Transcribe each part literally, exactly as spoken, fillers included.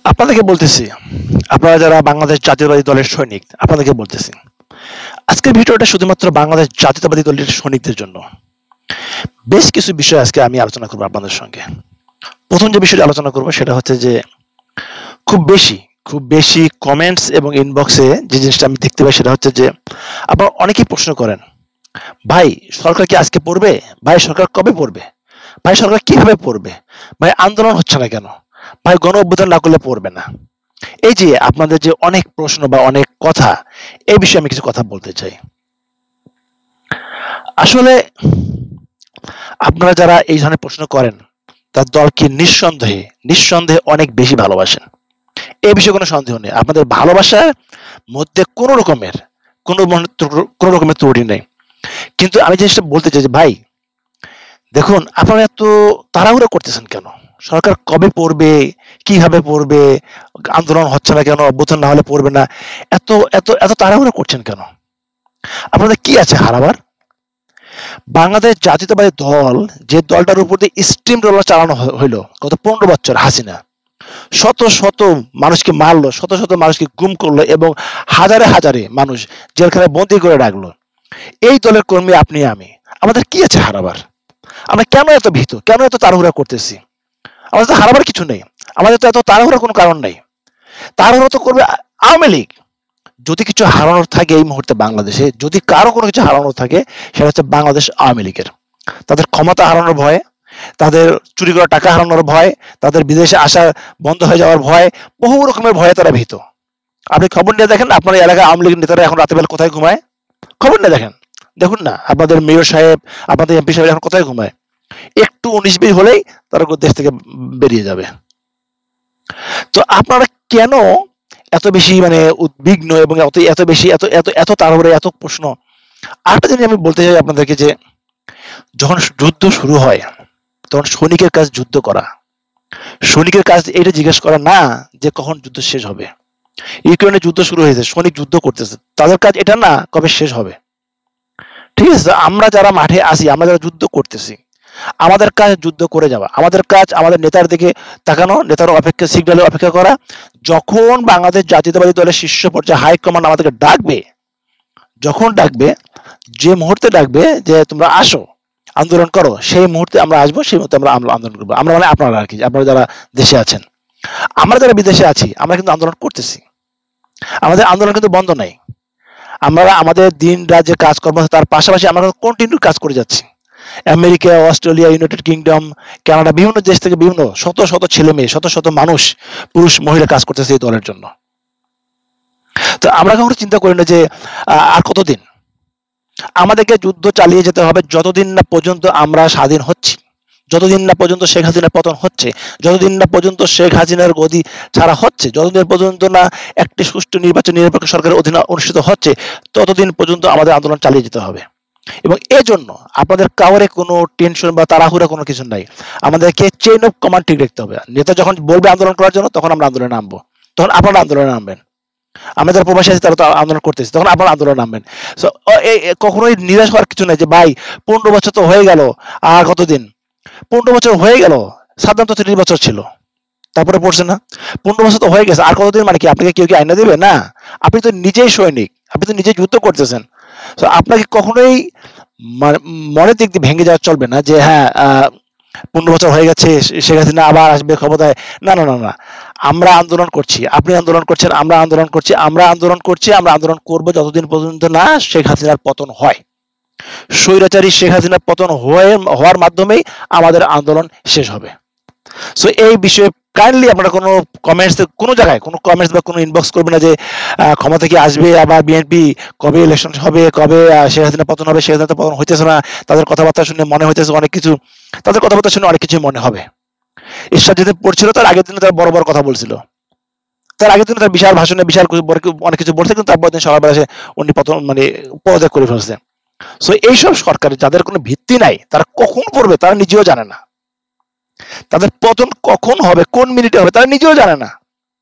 আপনাদেরকে বলতেছি, আপনারা যারা বাংলাদেশ জাতীয়তাবাদী দলের সৈনিক, আপনাদেরকে বলতেছি, আজকের ভিডিওটা শুধুমাত্র বাংলাদেশ জাতীয়তাবাদী দলের সৈনিকদের জন্য। বেশ কিছু বিষয় আজকে আমি আলোচনা করবো আপনাদের সঙ্গে। প্রথম যে বিষয়টা আলোচনা করবো সেটা হচ্ছে যে খুব বেশি খুব বেশি কমেন্টস এবং ইনবক্সে যে জিনিসটা আমি দেখতে পাই সেটা হচ্ছে যে আপনারা অনেকেই প্রশ্ন করেন, ভাই সরকার কি আজকে পড়বে, ভাই সরকার কবে পড়বে, ভাই সরকার কিভাবে পড়বে, ভাই আন্দোলন হচ্ছে না কেন, ভাই গণ অভ্যুত্থান না করলে পড়বে না। এই যে আপনাদের যে অনেক প্রশ্ন বা অনেক কথা, এই বিষয়ে আমি কিছু কথা বলতে চাই। আসলে আপনারা যারা এই ধরনের প্রশ্ন করেন তার দলকে নিঃসন্দেহে নিঃসন্দেহে অনেক বেশি ভালোবাসেন, এই বিষয়ে কোনো সন্দেহ নেই। আপনাদের ভালোবাসার মধ্যে কোনো রকমের কোনো কোনো রকমের ত্রুটি নেই। কিন্তু আমি জিনিসটা বলতে চাই যে ভাই দেখুন, আপনারা এত তাড়াহুড়ো করতেছেন কেন? সরকার কবে পড়বে, কিভাবে পড়বে, আন্দোলন হচ্ছে না কেন, অভ্যুত্থান না হলে পড়বে না, এত এত এত তাড়াহুড়ো করছেন কেন? আপনাদের কি আছে হারাবার? বাংলাদেশ জাতীয়তাবাদী দল, যে দলটার উপর দিয়ে স্টিম রোলার চালানো হইলো গত পনেরো বছর, হাসিনা শত শত মানুষকে মারলো, শত শত মানুষকে গুম করলো এবং হাজারে হাজারে মানুষ জেলখানায় বন্দি করে রাখলো। এই দলের কর্মী আপনি আমি, আমাদের কি আছে হারাবার? আমরা কেন এত ভীত, কেন এত তাড়াহুড়া করতেছি? আমাদের তো হারাবার কিছু নেই, আমাদের তো এত তাড়াহুড়ার কোনো কারণ নেই। তাড়াহুড়া তো করবে আওয়ামী লীগ। যদি কিছু হারানোর থাকে এই মুহূর্তে বাংলাদেশে, যদি কারো কোনো কিছু হারানোর থাকে, সেটা হচ্ছে বাংলাদেশ আওয়ামী লীগের। তাদের ক্ষমতা হারানোর ভয়ে, তাদের চুরি করা টাকা হারানোর ভয়, তাদের বিদেশে আসা বন্ধ হয়ে যাওয়ার ভয়, বহু রকমের ভয়ে তারা ভীত। আপনি খবর নিয়ে দেখেন, আপনার এলাকায় আওয়ামী লীগের নেতারা এখন রাতের বেলা কোথায় ঘুমায়? খবর নিয়ে দেখেন, দেখুন না আপনাদের মেয়র সাহেব, আপনাদের এমপি সাহেব এখন কোথায় ঘুমায়? একটু উনিশ বিশ হলেই তারা দেশ থেকে বেরিয়ে যাবে। তো আপনারা কেন এত বেশি মানে উদ্বিগ্ন এবং এত এত বেশি এত এত এত তাড়াহুড়ো, এত প্রশ্ন? আরেকটা জিনিস আমি বলতে চাই আপনাদেরকে যে যখন যুদ্ধ শুরু হয় তখন সৈনিকের কাজ যুদ্ধ করা, সৈনিকের কাজ এটা জিজ্ঞেস করা না যে কখন যুদ্ধ শেষ হবে। ইউক্রেনে যুদ্ধ শুরু হয়েছে, সৈনিক যুদ্ধ করতেছে, তাদের কাজ এটা না কবে শেষ হবে। ঠিক আছে, আমরা যারা মাঠে আসি, আমরা যারা যুদ্ধ করতেছি, আমাদের কাজ যুদ্ধ করে যাওয়া, আমাদের কাজ আমাদের নেতার দিকে তাকানো, নেতার অপেক্ষা সিগন্যালে অপেক্ষা করা। যখন বাংলাদেশ জাতীয়তাবাদী দলের শীর্ষ পর্যায়ে হাইকমান্ড আমাদেরকে ডাকবে, যখন ডাকবে, যে মুহূর্তে ডাকবে যে তোমরা আসো আন্দোলন করো, সেই মুহূর্তে আমরা আসবো, সেই মুহূর্তে আমরা আন্দোলন করবো। আমরা মানে আপনারা আর কি, আপনারা যারা দেশে আছেন, আমরা যারা বিদেশে আছি, আমরা কিন্তু আন্দোলন করতেছি, আমাদের আন্দোলন কিন্তু বন্ধ নাই। আমরা আমাদের দিন রাত যে কাজকর্ম তার পাশাপাশি আমরা কন্টিনিউ কাজ করে যাচ্ছি। America, Australia, United Kingdom, Canada, বিভিন্ন দেশ থেকে বিভিন্ন শত শত ছেলে মেয়ে, শত শত মানুষ, পুরুষ মহিলা কাজ করতেছে এই দলের জন্য। তো আমরা কখনো চিন্তা করি না যে আর কতদিন আমাদেরকে যুদ্ধ চালিয়ে যেতে হবে, যতদিন না পর্যন্ত আমরা স্বাধীন হচ্ছি, যতদিন না পর্যন্ত শেখ হাসিনার পতন হচ্ছে, যতদিন না পর্যন্ত শেখ হাসিনার গদি ছাড়া হচ্ছে, যতদিন পর্যন্ত না একটি সুষ্ঠু নির্বাচন নিরপেক্ষ সরকারের অধীনে অনুষ্ঠিত হচ্ছে, ততদিন পর্যন্ত আমাদের আন্দোলন চালিয়ে যেতে হবে। এবং এজন্য আপনাদের কাউরে কোনো টেনশন বা তাড়াহুড়া কোনো কিছু নাই। আমাদেরকে চেইন অফ কমান্ড ঠিক রাখতে হবে। নেতা যখন বলবে আন্দোলন করার জন্য, তখন আমরা আন্দোলনে নামবো, তখন আপনারা আন্দোলনে নামবেন। আমরা যারা প্রবাসী আছি তারা তো আন্দোলন করতেছি, তখন আপনারা আন্দোলনে নামবেন। সো কখনোই নিরাশ হওয়ার কিছু নাই যে ভাই পনেরো বছর তো হয়ে গেল, আর কতদিন? পনেরো বছর হয়ে গেল, সাধারণত ত্রিশ বছর ছিল, তারপরে পড়ছে না। পনেরো বছর তো হয়ে গেছে, আর কতদিন? মানে কি আপনাকে কেউ কি আইনা দেবে? না, আপনি তো নিজেই সৈনিক, আপনি তো নিজেই যুদ্ধ করতেছেন। তো আপনাকে কখনোই মনের দিক দিয়ে ভেঙে যাওয়া চলবে না যে হ্যাঁ পনেরো বছর হয়ে গেছে, শেখ হাসিনা আবার আসবে ক্ষমতায়। না না না না, আমরা আন্দোলন করছি, আপনি আন্দোলন করছেন, আমরা আন্দোলন করছি, আমরা আন্দোলন করছি, আমরা আন্দোলন করবো যতদিন পর্যন্ত না শেখ হাসিনার পতন হয়। স্বৈরাচারী শেখ হাসিনার পতন হয়ে হওয়ার মাধ্যমেই আমাদের আন্দোলন শেষ হবে। সো এই বিষয়ে কাইন্ডলি আপনারা কোনো কমেন্টস, কোনো জায়গায় কোনো কমেন্টস বা কোনো ইনবক্স করবে না যে ক্ষমতা কি আসবে আবার বিএনপি, কবে ইলেকশন হবে, কবে শেখ হাসিনা পতন হবে। শেখ হাসিনা পতন হইতেছে না, তাদের কথাবার্তা শুনে মনে হইতেছে অনেক কিছু, তাদের কথাবার্তা শুনে অনেক কিছু মনে হবে। ঈশ্বর যেদিন পড়ছিল তার আগের দিনে তারা বড় বড় কথা বলছিল, তার আগের দিনে তার বিশাল ভাষণে বিশাল অনেক কিছু বলছে, কিন্তু তারপর দিন সকালবেলা এসে উনি পতন মানে পদত্যাগ করে ফেলছে। সো এইসব সরকারের যাদের কোনো ভিত্তি নাই, তারা কখন পড়বে তারা নিজেও জানে না, তাদের পতন কখন হবে, কোন মিনিটে হবে তারা নিজেও জানে না।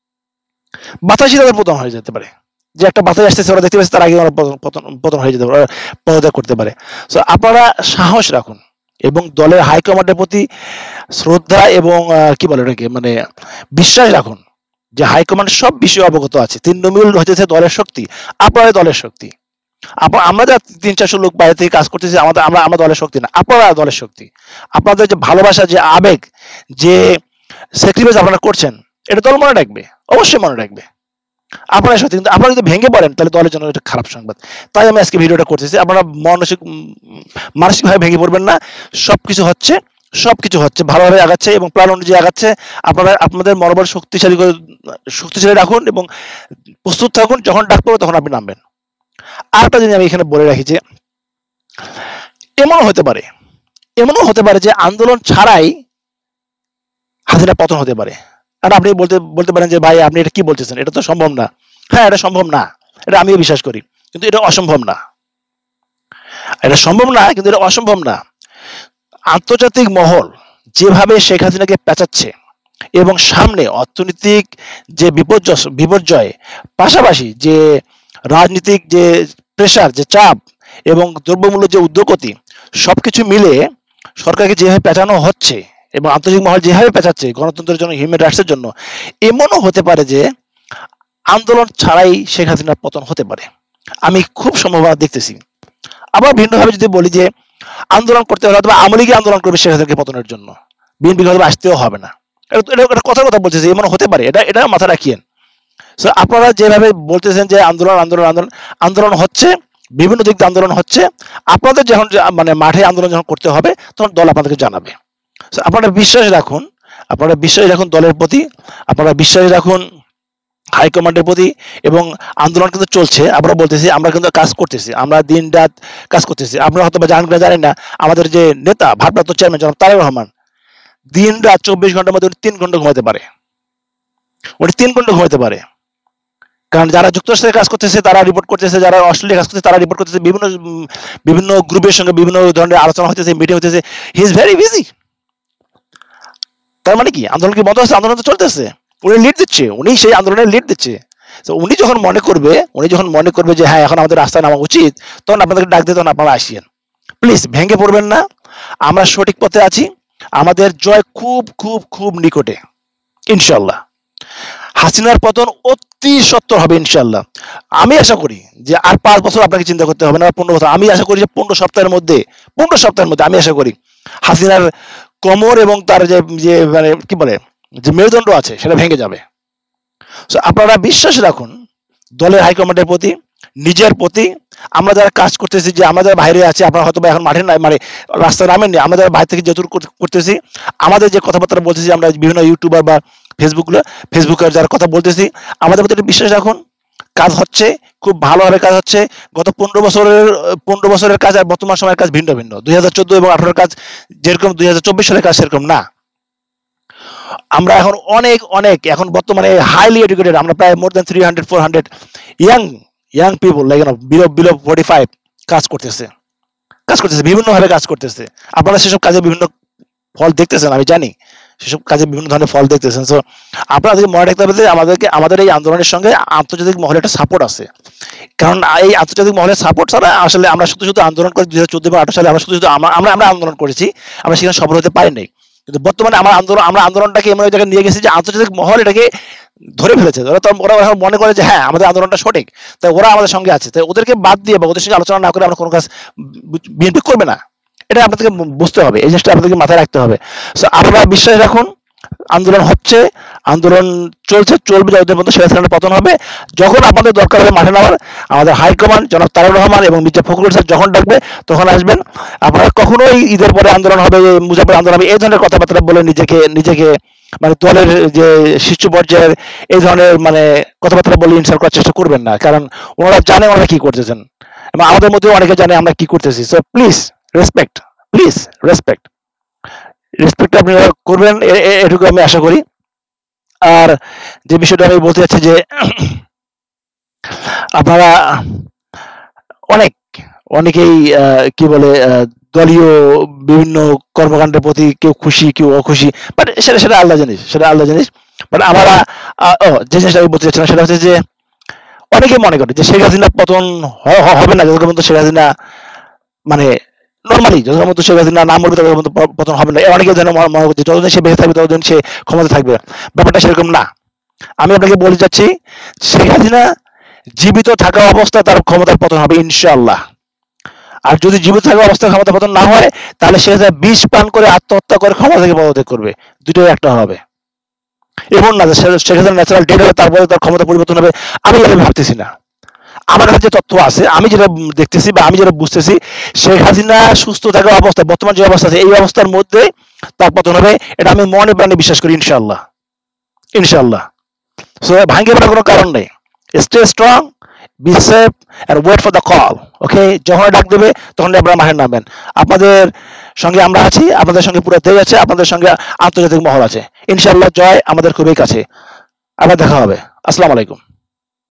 বাতাসই তাদের পতন হয়ে যেতে পারে, যে একটা বাতাস আসতেছে ওরা দেখতে পাচ্ছে, তার আগে ওরা পতন পতন হয়ে যেতে পারে, পদত্যাগ করতে পারে। সো আপনারা সাহস রাখুন এবং দলের হাইকমান্ডের প্রতি শ্রদ্ধা এবং কি বলে এটাকে মানে বিশ্বাস রাখুন যে হাইকমান্ড সব বিষয়ে অবগত আছে, তৃণমূল হচ্ছে দলের শক্তি, আপনারা দলের শক্তি। আমরা যা তিন চারশো লোক বাইরে থেকে কাজ করতেছি, আমাদের আমরা আমরা দলের শক্তি না, আপনারা দলের শক্তি। আপনাদের যে ভালোবাসা, যে আবেগ, যে স্যাক্রিফাইস আপনারা করছেন, এটা দল মনে রাখবে, অবশ্যই মনে রাখবে। আপনারা সত্যি, কিন্তু আপনারা যদি ভেঙে পড়েন তাহলে দলের জন্য এটা খারাপ সংবাদ। তাই আমি আজকে ভিডিওটা করতেছি। আপনারা মানসিক মানসিকভাবে ভেঙে পড়বেন না। সবকিছু হচ্ছে, সবকিছু হচ্ছে ভালোভাবে আগাচ্ছে এবং প্ল্যান অনুযায়ী আগাচ্ছে। আপনারা আপনাদের মনোবল শক্তিশালী করে শক্তিশালী রাখুন এবং প্রস্তুত থাকুন, যখন ডাক পড়বে তখন আপনি নামবেন। আরেকটা জিনিস আমি এখানে বলে রাখি যে এমনও হতে পারে, এমনও হতে পারে যে আন্দোলন ছাড়াই হাসিনা পতন হতে পারে। আর আপনি বলতে বলতে পারেন যে ভাই আপনি এটা কি বলতেছেন, এটা তো সম্ভব না। হ্যাঁ, এটা সম্ভব না, এটা আমিও বিশ্বাস করি, কিন্তু এটা অসম্ভব না। এটা সম্ভব না, কিন্তু এটা অসম্ভব না। আন্তর্জাতিক মহল যেভাবে শেখ হাসিনাকে পেঁচাচ্ছে এবং সামনে অর্থনৈতিক যে বিপর্যয় বিপর্যয় পাশাপাশি যে রাজনৈতিক যে প্রেশার, যে চাপ এবং দ্রব্যমূল্য যে ঊর্ধ্বগতি, সবকিছু মিলে সরকারকে যেভাবে পেঁচানো হচ্ছে এবং আন্তর্জাতিক মহল যেভাবে পেঁচাচ্ছে গণতন্ত্রের জন্য, হিউম্যান রাইটসের জন্য, এমনও হতে পারে যে আন্দোলন ছাড়াই শেখ হাসিনার পতন হতে পারে। আমি খুব সম্ভাবনা দেখতেছি। আবার ভিন্নভাবে যদি বলি যে আন্দোলন করতে হলে অথবা আওয়ামী লীগই আন্দোলন করবে শেখ হাসিনাকে পতনের জন্য, বিএনপি হয়তো আসতেও হবে না। এটা কথার কথা বলতেছে, এমন হতে পারে, এটা এটা মাথা রাখিয়েন। সো আপনারা যেভাবে বলতেছেন যে আন্দোলন আন্দোলন আন্দোলন আন্দোলন হচ্ছে, বিভিন্ন দিক দিয়ে আন্দোলন হচ্ছে, আপনাদের যখন মানে মাঠে আন্দোলন যখন করতে হবে তখন দল আপনাদেরকে জানাবে। সো আপনারা বিশ্বাস রাখুন, আপনারা বিশ্বাস রাখুন দলের প্রতি, আপনারা বিশ্বাস রাখুন হাইকমান্ডের প্রতি। এবং আন্দোলন কিন্তু চলছে, আমরা বলতেছি, আমরা কিন্তু কাজ করতেছি, আমরা দিন রাত কাজ করতেছি। আপনারা হয়তো জানেন না, জানেন না, আমাদের যে নেতা ভারপ্রাপ্ত চেয়ারম্যান জনাব তারেক রহমান দিন রাত চব্বিশ ঘন্টার মধ্যে উনি তিন ঘন্টা ঘুমাতে পারে, উনি তিন ঘন্টা ঘুমাতে পারে। কারণ যারা যুক্তরাষ্ট্রে কাজ করতেছে তারা রিপোর্ট করতেছে, যারা অস্ট্রেলিয়া কাজ করতেছে তারা রিপোর্ট করতেছে, বিভিন্ন বিভিন্ন গ্রুপের সঙ্গে বিভিন্ন ধরনের আলোচনা হতেছে, মিটিং হতেছে। He is very busy. তার মানে কি আন্দোলন কি বন্ধ হচ্ছে? আন্দোলন তো চলতেছে, উনি লিড দিচ্ছে, উনি সেই আন্দোলনের লিড দিচ্ছে। তো উনি যখন মনে করবে, উনি যখন মনে করবে যে হ্যাঁ এখন আমাদের রাস্তায় নামা উচিত, তখন আপনাদেরকে ডাক দিয়ে তখন আপনারা আসিয়েন। প্লিজ ভেঙে পড়বেন না, আমরা সঠিক পথে আছি, আমাদের জয় খুব খুব খুব নিকটে ইনশাল্লাহ। হাসিনার পতন অতি সত্বর হবে ইনশাল্লাহ। আমি আশা করি যে আর পাঁচ বছর আপনাকে চিন্তা করতে হবে না, পনেরো বছর। আমি আশা করি যে পনেরো সপ্তাহের মধ্যে পনেরো সপ্তাহের মধ্যে আমি আশা করি হাসিনার কোমর এবং তার যে যে মানে কি বলে যে মেরুদণ্ড আছে সেটা ভেঙে যাবে। সো আপনারা বিশ্বাস রাখুন দলের হাইকমান্ডের প্রতি, নিজের প্রতি। আমরা যারা কাজ করতেছি, যে আমরা যারা বাইরে আছি, আপনারা হয়তো এখন মাঠে নাই, মানে রাস্তায় নামেননি, আমরা যারা বাইরে থেকে যতটুকু করতেছি, আমাদের যে কথাবার্তা বলতেছি, আমরা বিভিন্ন ইউটিউবার বা ফেসবুকগুলো ফেসবুকের যারা কথা বলতেছি, আমাদের প্রতি বিশ্বাস রাখুন, কাজ হচ্ছে, খুব ভালোভাবে কাজ হচ্ছে। গত পনেরো বছরের পনেরো বছরের কাজ আর বর্তমান সময়ের কাজ ভিন্ন ভিন্ন। দুই হাজার চোদ্দ এবং আঠারোর কাজ যেরকম দুই হাজার চব্বিশ সালের কাজ সেরকম না। আমরা এখন অনেক অনেক এখন বর্তমানে হাইলি এডুকেটেড, আমরা প্রায় more than three hundred four hundred young young people like below below forty five কাজ করতেছে, কাজ করতেছে বিভিন্নভাবে কাজ করতেছে। আপনারা সেসব কাজে বিভিন্ন ফল দেখতেছেন, আমি জানি সেসব কাজে বিভিন্ন ধরনের ফল দেখতেছেন। সো আপনাদেরকে মনে রাখতে হবে যে আমাদেরকে আমাদের এই আন্দোলনের সঙ্গে আন্তর্জাতিক মহলে একটা সাপোর্ট আছে। কারণ এই আন্তর্জাতিক মহলের সাপোর্ট ছাড়া আসলে আমরা শুধু শুধু আন্দোলন করে দুই হাজার চোদ্দ এবং আঠারো সালে আমরা শুধু শুধু আমরা আমরা আন্দোলন করেছি, আমরা সেখানে সফল হতে পারি নাই। কিন্তু বর্তমানে আমার আন্দোলন আমরা আন্দোলনটাকে এমন জায়গায় নিয়ে গেছি যে আন্তর্জাতিক মহল এটাকে ধরে ফেলেছে। ওরা তো ওরা মনে করে যে হ্যাঁ আমাদের আন্দোলনটা সঠিক, তাই ওরা আমাদের সঙ্গে আছে, তাই ওদেরকে বাদ দিয়ে বা ওদের সঙ্গে আলোচনা না করে আমরা কোনো কাজ বিএনপি করবে না। এটা আপনাদেরকে বুঝতে হবে, এই জিনিসটা আপনাদেরকে মাথায় রাখতে হবে। সো আপনারা বিশ্বাস রাখুন, আন্দোলন হচ্ছে, আন্দোলন চলছে, চলবে, যতদিন পর্যন্ত শেখ হাসিনার পতন হবে। যখন আপনাদের দরকার হবে মাঠে নামার, আমাদের হাইকমান্ড জনাব তারেক রহমান এবং মির্জা ফখরুল স্যার যখন ডাকবে তখন আসবেন। আপনারা কখনোই ঈদের পরে আন্দোলন হবে, মুজাফর আন্দোলন হবে, এই ধরনের কথাবার্তা বলে নিজেকে নিজেকে মানে দলের যে শীর্ষ পর্যায়ের এই ধরনের মানে কথাবার্তা বলে ইনসাল্ট করার চেষ্টা করবেন না। কারণ ওনারা জানে ওনারা কি করতেছেন এবং আমাদের মধ্যে অনেকে জানে আমরা কি করতেছি। So please respect, please respect respect আপনারা করবেন, এটুকু আমি আশা করি। আর যে বিষয়টা আমি বলতে চাচ্ছি যে আপনারা অনেক অনেকেই কি বলে দলীয় বিভিন্ন কর্মকাণ্ডের প্রতি কেউ খুশি কেউ অখুশি, বাট সেটা সেটা আলাদা জিনিস, সেটা আলাদা জিনিস। বাট আমরা ও যে জিনিসটা আমি বলতে চাচ্ছিলাম সেটা হচ্ছে যে অনেকে মনে করে যে শেখ হাসিনা পতন হবে না যতক্ষণ পর্যন্ত শেখ হাসিনা মানে নর্মালি যতক্ষণ পর্যন্ত শেখ হাসিনা নাম বলবে ততক্ষণ পর্যন্ত পতন হবে না। অনেকে যেন মনে করছে যতদিন সে বেঁচে থাকবে ততদিন সে ক্ষমতা থাকবে, ব্যাপারটা সেরকম না। আমি আপনাকে বলে যাচ্ছি, শেখ হাসিনা জীবিত থাকা অবস্থায় তার ক্ষমতার পতন হবে ইনশাআল্লাহ। আর যদি জীবিত থাকা অবস্থায় ক্ষমতা পতন না হয়, তাহলে শেখ হাসিনা বিষ পান করে আত্মহত্যা করে ক্ষমতা থেকে পদত্যাগ করবে। দুটোই একটা হবে। এমন না যে শেখ হাসিনা ন্যাচারাল ডেড হবে তারপরে তার ক্ষমতা পরিবর্তন হবে, আমি এভাবে ভাবতেছি না। আমার কাছে যে তথ্য আছে, আমি যেটা দেখতেছি বা আমি যেটা বুঝতেছি, শেখ হাসিনা সুস্থ থাকা অবস্থায়, বর্তমান যে অবস্থা আছে এই অবস্থার মধ্যে তার পতন হবে, এটা আমি মনে প্রাণে বিশ্বাস করি ইনশাআল্লাহ। ইনশাআল্লাহ। সো ভাঙ্গে পড়ার কোনো কারণ নেই। Stay strong, be safe and wait for the call. Okay, যখন ডাক দেবে তখন আপনারা মাঠে নামবেন। আপনাদের সঙ্গে আমরা আছি, আপনাদের সঙ্গে পুরো দেশ আছে, আপনাদের সঙ্গে আন্তর্জাতিক মহল আছে। ইনশাআল্লাহ জয় আমাদের খুবই কাছে। আবার দেখা হবে। আসসালামু আলাইকুম।